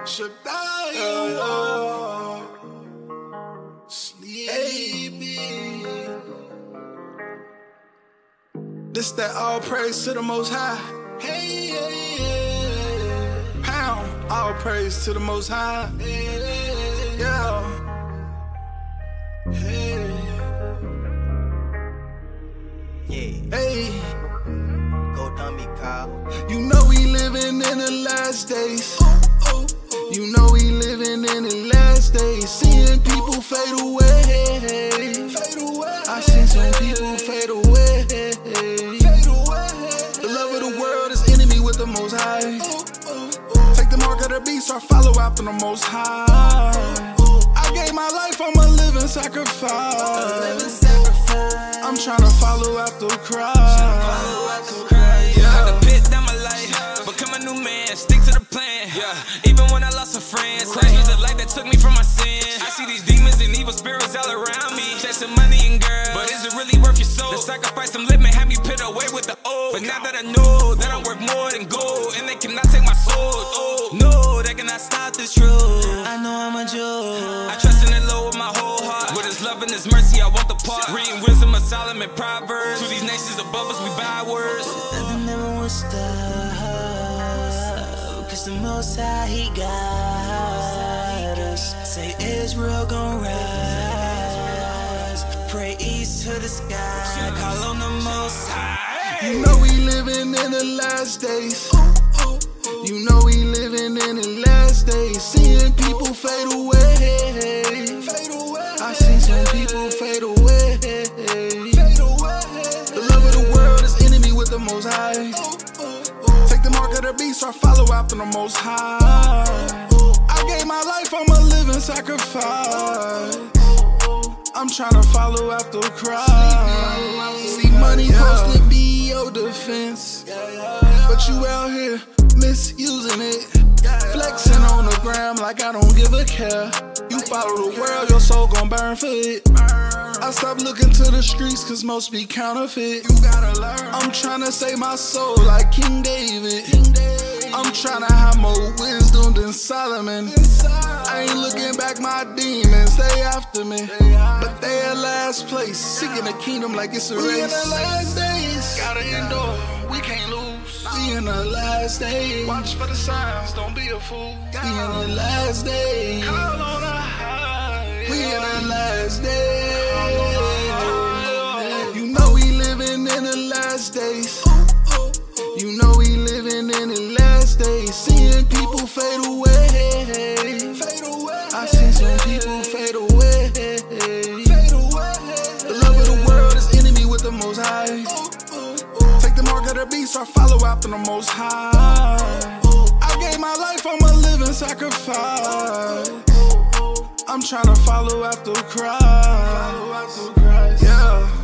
Shadayawar, sleepy. This that all praise to the Most High. Hey, hey, yeah. Pound, all praise to the Most High. Hey, yeah. Hey. Yeah. Hey. Go dummy, Kyle. You know we living in the last days. You know we living in the last days. Seeing people fade away. I seen some people fade away. The love of the world is enemy with the Most High. Take the mark of the beast or follow after the Most High. I gave my life, I'm a living sacrifice. I'm tryna follow after Christ. I could pit down my life, become a new man, stick to the plan. Even when I lost some friends, Christ was the light that took me from my sins. I see these demons and evil spirits all around me, chasing money and girls, but is it really worth your soul? The sacrifice I'm living had me put away with the old. But now that I know that I'm worth more than gold, and they cannot take my soul. Oh no, they cannot stop this truth. I know I'm a Jew. I trust in the Lord with my whole heart. With His love and His mercy, I want the part. Reading wisdom of Solomon, Proverbs. To these nations above us, we buy words. Nothing never will stop, cause the Most High, He got us. Say Israel gon' rise, pray east to the sky, call on the Most High. You know we living in the last days. You know we living in the last days. Seeing people fade away. I seen some people fade away. The love of the world is enemy with the Most High. Take the mark of the beast or follow after the Most High. I gave my life, I'm a living sacrifice. I'm tryna follow after Christ. See, money supposed to be your defense, but you out here misusing it. Flexing on the gram like I don't give a care. You follow the world, your soul gon' burn for it. I stopped looking to the streets cause most be counterfeit. You gotta learn. I'm tryna save my soul like King David. I'm tryna have more wisdom than Solomon. I ain't looking back, my demons, they after me. But they at last place, seeking the kingdom like it's a race. We in the last days, gotta endure, we can't lose. We in the last days, watch for the signs, don't be a fool. We in the last days, call on the high. We in the last days. You know we living in the last days. You know we living in the last days. Seeing people fade away. I seen some people fade away. The love of the world is enemy with the Most High. Take the mark of the beast or follow after the Most High. I gave my life, I'm a living sacrifice. I'm tryna follow after Christ. Yeah.